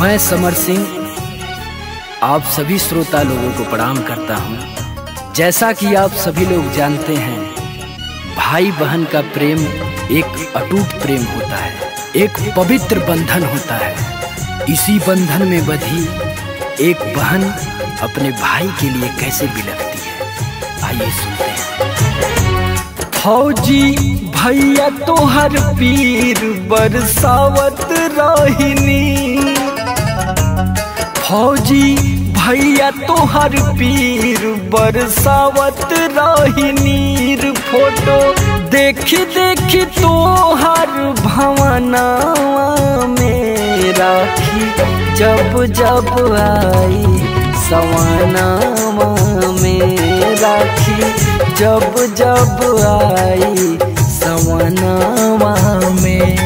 मैं समर सिंह आप सभी श्रोता लोगों को प्रणाम करता हूं। जैसा कि आप सभी लोग जानते हैं, भाई बहन का प्रेम एक अटूट प्रेम होता है, एक पवित्र बंधन होता है। इसी बंधन में बंधी एक बहन अपने भाई के लिए कैसे बिलखती है, आइए सुनते हैं। फौजी भैया तोहर पीर बरसावत रहिनी, फौजी भैया तोहर पीर बरसावत रहिनीर। फोटो देखी देखी तोहर भवनवा में राखी जब जब आई सवनवा में, राखी जब जब आई सवनवा में।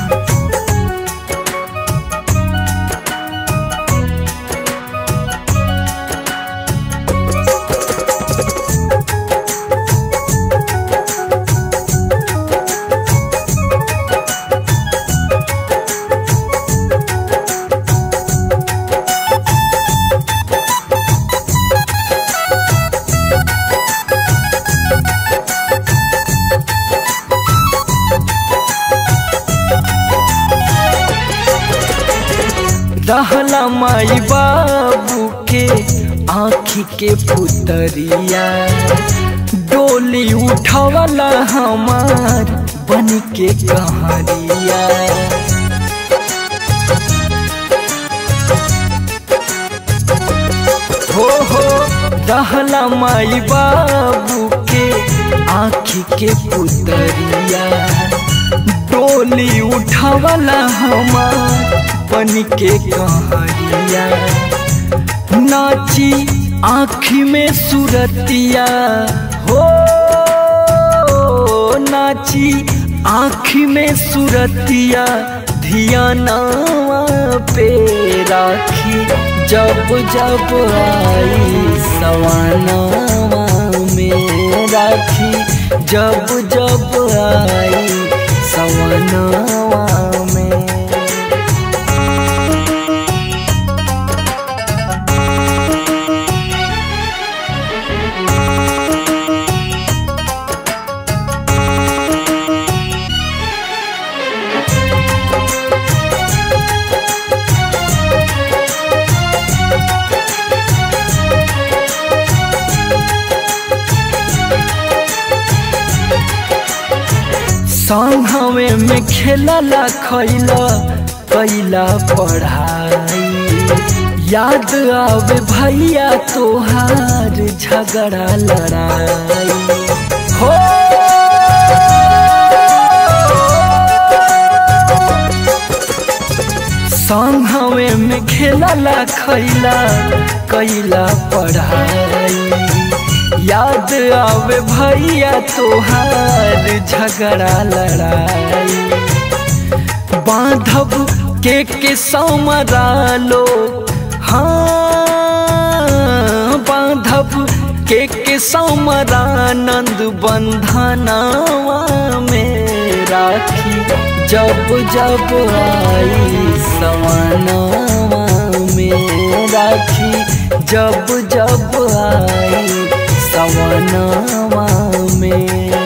रहला माई बाबू के आँखी के पुतरिया, डोली उठावला हमार बन के कहरिया। हो रहला माई बाबू के आँखी के पुतरिया, डोली उठावला हमार बन के कहरिया। नाची आँखी में सूरतिया हो, नाची आँखी में सूरतिया, धियानवा पे राखी जब जब आई सवनवा में, राखी जब जब आई सवनवा में। संघवे में खेलला खैला कैला पढ़ाई, याद आवे भैया तोहार झगड़ा लड़ाई। हो संघवे में खेलला खैला कैला पढ़ाई, याद आवे भैया तोहार झगड़ा लड़ाई। बांधव के समरा लो, हाँ बांधव के समरानंद बंधनवा में, राखी जब जब आई सवनवा में, राखी जब जब आई सवनवा में।